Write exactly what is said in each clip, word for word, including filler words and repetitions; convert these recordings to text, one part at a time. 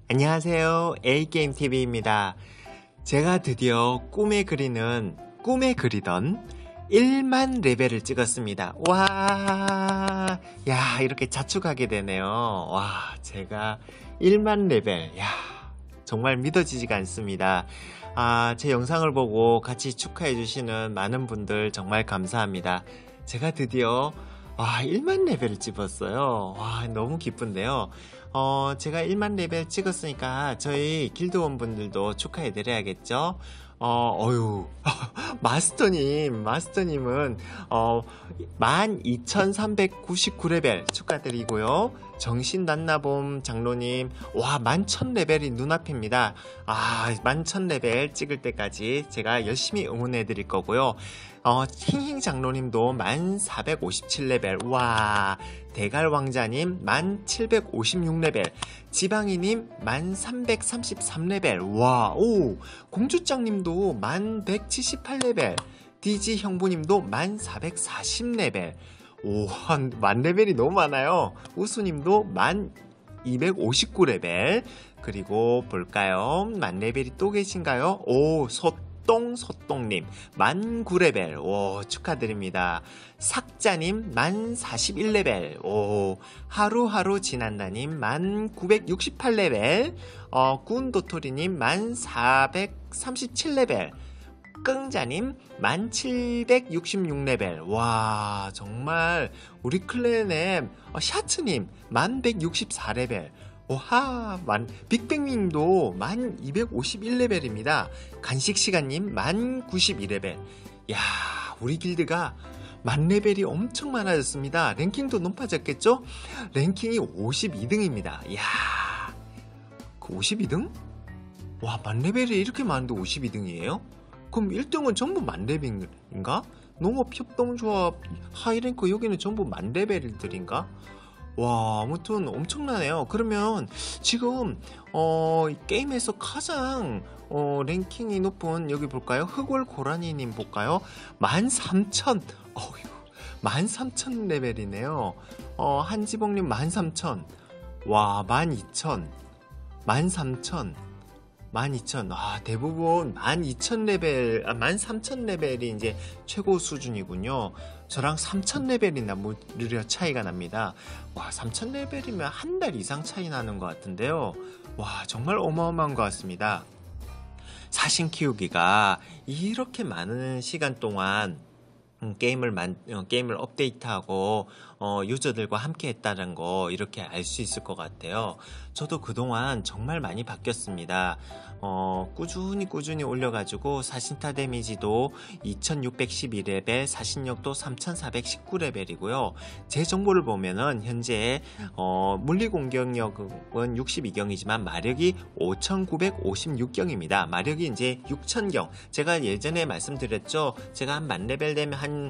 안녕하세요. 에이게임티비입니다. 제가 드디어 꿈에 그리는, 꿈에 그리던 일만 레벨을 찍었습니다. 와, 야, 이렇게 자축하게 되네요. 와, 제가 일만 레벨, 야, 정말 믿어지지가 않습니다. 아, 제 영상을 보고 같이 축하해주시는 많은 분들 정말 감사합니다. 제가 드디어 와, 일만 레벨을 찍었어요. 와, 너무 기쁜데요. 어, 제가 일만 레벨 찍었으니까 저희 길드원분들도 축하해드려야겠죠? 어, 어유 마스터님, 마스터님은, 어, 만 이천삼백구십구 레벨 축하드리고요. 정신난나봄 장로님, 와, 만 천 레벨이 눈앞입니다. 아, 만 천 레벨 찍을 때까지 제가 열심히 응원해드릴 거고요. 어, 힝힝 장로님도 만 사백오십칠 레벨, 와, 대갈왕자님 만 칠백오십육 레벨, 지방이님 만 삼백삼십삼 레벨, 와, 오, 공주짱님도 만 백칠십팔 레벨, 디지 형부님도 만 사백사십 레벨, 오, 만 레벨이 너무 많아요. 우수님도 만 이백오십구 레벨, 그리고 볼까요? 만 레벨이 또 계신가요? 오, 소 똥소똥님 만 구 레벨, 오, 축하드립니다. 삭자님 만 사십일 레벨, 오, 하루하루 지난다님 만 구백육십팔 레벨, 어, 꾼도토리님 만 사백삼십칠 레벨, 끙자님 만 칠백육십육 레벨, 와, 정말 우리 클랜의 어, 샤츠님 만 백육십사 레벨, 오하, 만, 빅뱅님도 만 이백오십일 레벨입니다. 간식시간님 만 구십이 레벨. 야, 우리 길드가 만 레벨이 엄청 많아졌습니다. 랭킹도 높아졌겠죠? 랭킹이 오십이 등입니다. 야, 그 오십이 등? 와, 만 레벨이 이렇게 많은데 오십이 등이에요? 그럼 일 등은 전부 만 레벨인가? 농업협동조합 하이랭크 여기는 전부 만 레벨들인가? 와, 아무튼 엄청나네요. 그러면 지금 어, 게임에서 가장 어, 랭킹이 높은, 여기 볼까요? 흑월 고라니님 볼까요? 만 삼천, 어휴, 만 삼천 레벨이네요. 어, 한지봉님 만 삼천, 와, 만 이천, 만 삼천, 만 이천, 아, 대부분 만 이천 레벨, 아, 만 삼천 레벨이 이제 최고 수준이군요. 저랑 삼천 레벨이나 무려 차이가 납니다. 와, 삼천 레벨이면 한 달 이상 차이 나는 것 같은데요. 와, 정말 어마어마한 것 같습니다. 사신 키우기가 이렇게 많은 시간 동안 음, 게임을 만, 어, 게임을 업데이트하고 어, 유저들과 함께 했다는 거 이렇게 알 수 있을 것 같아요. 저도 그동안 정말 많이 바뀌었습니다. 어, 꾸준히 꾸준히 올려가지고 사신타 데미지도 이천육백십이 레벨, 사신력도 삼천사백십구 레벨이고요. 제 정보를 보면은 현재 어, 물리공격력은 육십이 경이지만 마력이 오천구백오십육 경입니다. 마력이 이제 육천 경. 제가 예전에 말씀드렸죠. 제가 한 만 레벨 되면 한,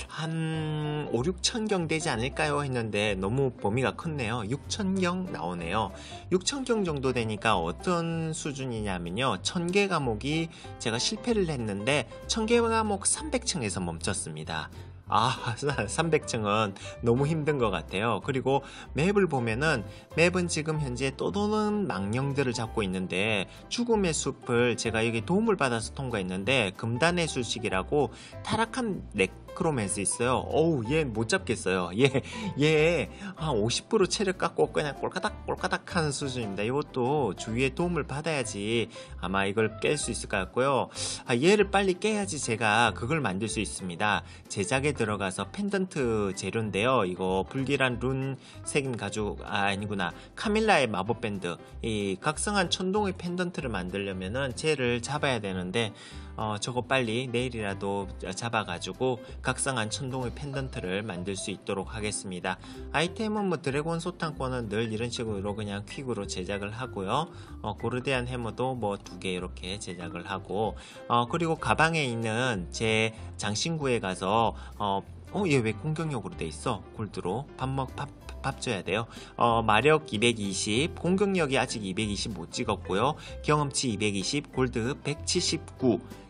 한 오, 육천 경 되지 않을까요? 했는데 너무 범위가 컸네요. 육천 경 나오네요. 육천 경 정도 되니까 어떤 수준이냐면요. 천 개 과목이 제가 실패를 했는데 천 개 과목 삼백 층에서 멈췄습니다. 아, 삼백 층은 너무 힘든 것 같아요. 그리고 맵을 보면은 맵은 지금 현재 떠도는 망령들을 잡고 있는데 죽음의 숲을 제가 여기 도움을 받아서 통과했는데 금단의 술식이라고 타락한 네크로맨스 있어요. 어우, 얘 못 잡겠어요. 얘, 얘 한 오십 퍼센트 체력 깎고 그냥 꼴까닥 꼴까닥 하는 수준입니다. 이것도 주위의 도움을 받아야지 아마 이걸 깰 수 있을 것 같고요. 아, 얘를 빨리 깨야지 제가 그걸 만들 수 있습니다. 제작에 들어가서 펜던트 재료인데요. 이거 불길한 룬 색인 가죽, 아, 아니구나, 카밀라의 마법 밴드, 이 각성한 천동의 펜던트를 만들려면은 쟤를 잡아야 되는데 어, 저거 빨리 내일이라도 잡아가지고 각성한 천동의 펜던트를 만들 수 있도록 하겠습니다. 아이템은 뭐 드래곤 소탕권은 늘 이런 식으로 그냥 퀵으로 제작을 하고요. 어, 고르데안 해머도 뭐 두 개 이렇게 제작을 하고, 어, 그리고 가방에 있는 제 장신구에 가서 어, 어, 얘 왜 공격력으로 돼 있어? 골드로 밥 먹, 밥, 밥 줘야 돼요. 어, 마력 이백이십, 공격력이 아직 이백이십 못 찍었고요. 경험치 이백이십, 골드 백칠십구,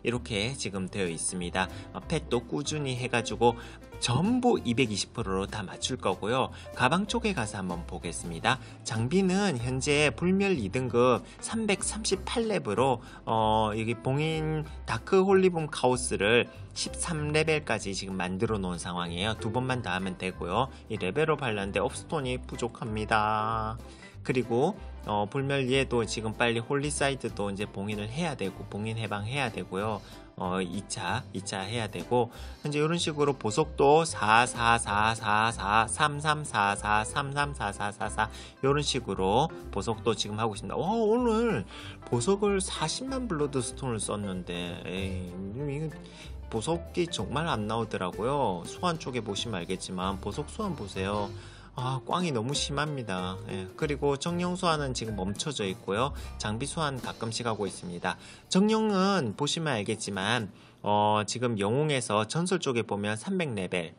이렇게 지금 되어 있습니다. 어, 펫도 꾸준히 해가지고 전부 이백이십 퍼센트로 다 맞출 거고요. 가방 쪽에 가서 한번 보겠습니다. 장비는 현재 불멸 이 등급 삼백삼십팔 레벨로 어, 여기 봉인 다크 홀리붐 카오스를 십삼 레벨까지 지금 만들어 놓은 상황이에요. 두 번만 더 하면 되고요. 이 레벨업 하려는데 업스톤이 부족합니다. 그리고 어, 불멸 얘도 지금 빨리 홀리사이드도 이제 봉인을 해야 되고 봉인 해방해야 되고요. 어, 이 차, 이 차 해야 되고, 현재 이런 식으로 보석도 사, 사, 사, 사, 사, 삼, 삼, 사, 사, 삼, 삼, 사, 사, 사, 사 이런 식으로 보석도 지금 하고 있습니다. 와, 오늘 보석을 사십만 블러드 스톤을 썼는데 에이, 이거 보석이 정말 안 나오더라고요. 소환 쪽에 보시면 알겠지만 보석 소환 보세요. 아, 꽝이 너무 심합니다. 예, 그리고 정령 소환은 지금 멈춰져 있고요. 장비 소환 가끔씩 하고 있습니다. 정령은 보시면 알겠지만 어, 지금 영웅에서 전설 쪽에 보면 삼백 레벨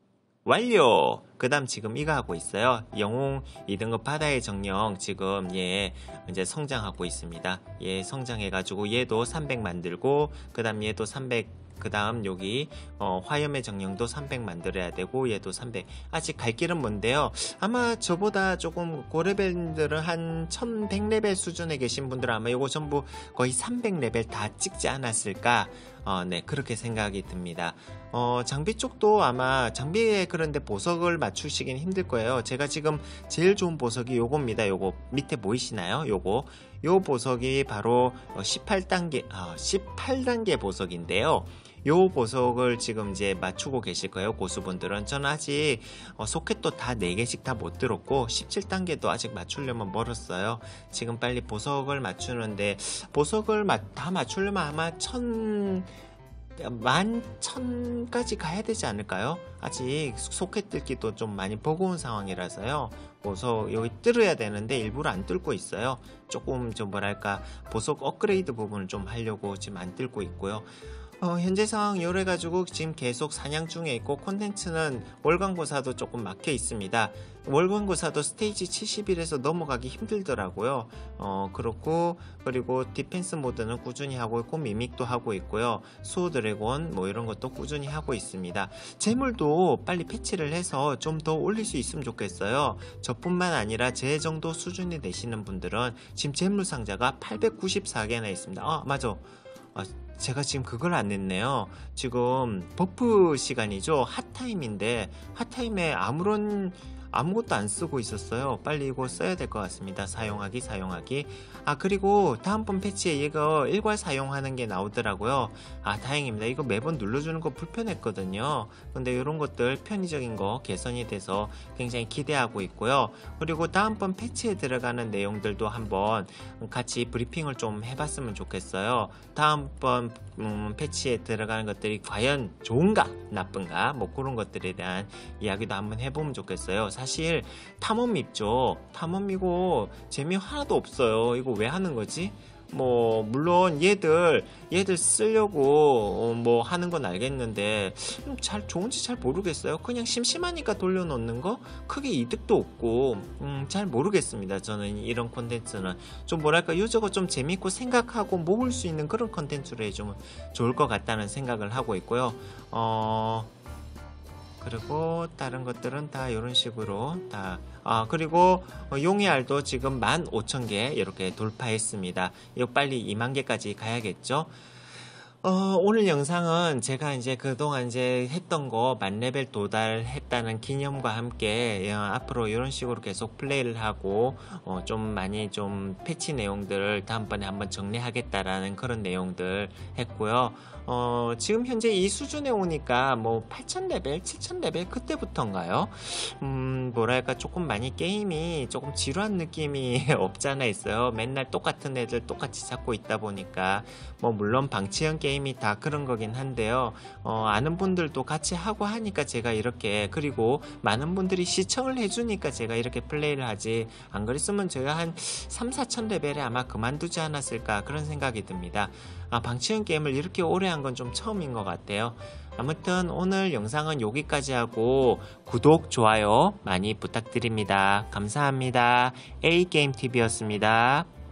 완료! 그 다음 지금 이거 하고 있어요. 영웅 이 등급 바다의 정령 지금 얘 이제 성장하고 있습니다. 얘 성장해가지고 얘도 삼백 만들고 그 다음 얘도 삼백 그 다음 여기 어, 화염의 정령도 삼백 만들어야 되고 얘도 삼백. 아직 갈 길은 먼데요. 아마 저보다 조금 고레벨들은 한 천백 레벨 수준에 계신 분들은 아마 이거 전부 거의 삼백 레벨 다 찍지 않았을까. 어, 네, 그렇게 생각이 듭니다. 어, 장비 쪽도 아마 장비에 그런데 보석을 맞추시긴 힘들 거예요. 제가 지금 제일 좋은 보석이 요겁니다. 요거 밑에 보이시나요? 요거 요 보석이 바로 십팔 단계 아, 십팔 단계 보석인데요. 요 보석을 지금 이제 맞추고 계실 거예요. 고수분들은. 저는 아직 어, 소켓도 다 네 개씩 다 못 들었고 십칠 단계도 아직 맞추려면 멀었어요. 지금 빨리 보석을 맞추는데 보석을 마, 다 맞추려면 아마 천 만 천까지 가야 되지 않을까요? 아직 소켓 뜯기도 좀 많이 버거운 상황이라서요. 보석 여기 뚫어야 되는데 일부러 안 뚫고 있어요. 조금 좀 뭐랄까 보석 업그레이드 부분을 좀 하려고 지금 안 뚫고 있고요. 어, 현재 상황 이래가지고 지금 계속 사냥 중에 있고 콘텐츠는 월광고사도 조금 막혀 있습니다. 월광고사도 스테이지 칠십일에서 넘어가기 힘들더라고요. 어, 그렇고 그리고 디펜스 모드는 꾸준히 하고 있고 미믹도 하고 있고요. 수호 드래곤 뭐 이런 것도 꾸준히 하고 있습니다. 재물도 빨리 패치를 해서 좀 더 올릴 수 있으면 좋겠어요. 저뿐만 아니라 제 정도 수준이 되시는 분들은 지금 재물 상자가 팔백구십사 개나 있습니다. 아, 맞아. 아, 제가 지금 그걸 안 냈네요. 지금 버프 시간이죠. 핫타임인데 핫타임에 아무런 아무것도 안 쓰고 있었어요. 빨리 이거 써야 될 것 같습니다. 사용하기 사용하기. 아, 그리고 다음번 패치에 이거 일괄 사용하는 게 나오더라고요. 아, 다행입니다. 이거 매번 눌러주는 거 불편했거든요. 근데 이런 것들 편의적인 거 개선이 돼서 굉장히 기대하고 있고요. 그리고 다음번 패치에 들어가는 내용들도 한번 같이 브리핑을 좀 해봤으면 좋겠어요. 다음번 음, 패치에 들어가는 것들이 과연 좋은가 나쁜가 뭐 그런 것들에 대한 이야기도 한번 해보면 좋겠어요. 사실 탐험 밉죠. 탐험이고 재미 하나도 없어요. 이거 왜 하는 거지? 뭐 물론 얘들 얘들 쓰려고 어, 뭐 하는 건 알겠는데 잘 좋은지 잘 모르겠어요. 그냥 심심하니까 돌려놓는 거 크게 이득도 없고 음, 잘 모르겠습니다. 저는 이런 콘텐츠는 좀 뭐랄까 요저거 좀 재밌고 생각하고 모을 수 있는 그런 콘텐츠로 해주면 좋을 것 같다는 생각을 하고 있고요. 어... 그리고 다른 것들은 다 이런 식으로 다 아, 그리고 용의 알도 지금 만 오천 개 이렇게 돌파했습니다. 이거 빨리 이만 개까지 가야겠죠. 어, 오늘 영상은 제가 이제 그동안 이제 했던 거 만레벨 도달했다는 기념과 함께 어, 앞으로 이런 식으로 계속 플레이를 하고 어, 좀 많이 좀 패치 내용들을 다음번에 한번 정리하겠다라는 그런 내용들 했고요. 어, 지금 현재 이 수준에 오니까 뭐 팔천 레벨, 칠천 레벨 그때부터인가요? 음, 뭐랄까 조금 많이 게임이 조금 지루한 느낌이 없잖아 있어요. 맨날 똑같은 애들 똑같이 잡고 있다 보니까 뭐 물론 방치형 게임이 다 그런 거긴 한데요. 어, 아는 분들도 같이 하고 하니까 제가 이렇게 그리고 많은 분들이 시청을 해주니까 제가 이렇게 플레이를 하지 안 그랬으면 제가 한 삼, 사천 레벨에 아마 그만두지 않았을까 그런 생각이 듭니다. 아, 방치형 게임을 이렇게 오래 한 건 좀 처음인 것 같아요. 아무튼 오늘 영상은 여기까지 하고 구독, 좋아요 많이 부탁드립니다. 감사합니다. A게임티비였습니다.